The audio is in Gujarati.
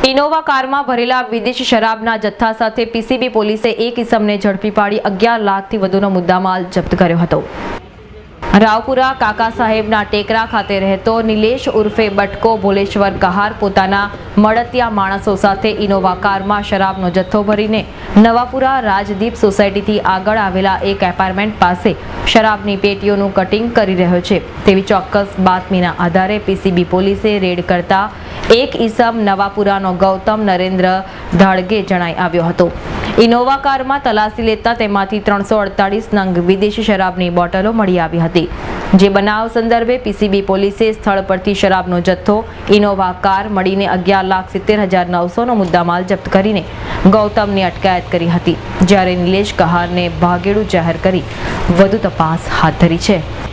ઇનોવા કારમાં ભરેલા વિદેશી શરાબના જથ્થા સાથે પીસીબી પોલીસે એક ઇસમને ઝડપી પાડી 11 લાખથી વધુનો મુદ્દામાલ જપ્ત કર્યો હતો। રાવપુરા કાકા સાહેબના ટેકરા ખાતે રહેતો નિલેશ ઉર્ફે બટકો ભોલેશ્વર કહાર પોતાના મળતિયા માણસો સાથે ઇનોવા કારમાં શરાબનો જથ્થો ભરીને નવાપુરા રાજદીપ સોસાયટીથી આગળ આવેલા એક એપાર્ટમેન્ટ પાસે શરાબની પેટીઓનું કટિંગ કરી રહ્યો છે તેવી ચોક્કસ બાતમીના આધારે પીસીબી પોલીસે રેડ કરતા એક ઇસમ નવાપુરાનો ગૌતમ નરેન્દ્ર ધાડગે જણાઈ આવ્યો હતો। ઇનોવા કારમાં તલાશી લેતા તેમાંથી 348 નંગ વિદેશી શરાબની બોટલો મળી આવી હતી। જે બનાવ સંદર્ભે પીસીબી પોલીસે સ્થળ પરથી શરાબનો જથ્થો ઇનોવા કાર મળીને 11,70,900નો મુદ્દામાલ જપ્ત કરીને ગૌતમની અટકાયત કરી હતી, જ્યારે નિલેશ કહારને ભાગેડુ જાહેર કરી વધુ તપાસ હાથ ધરી છે।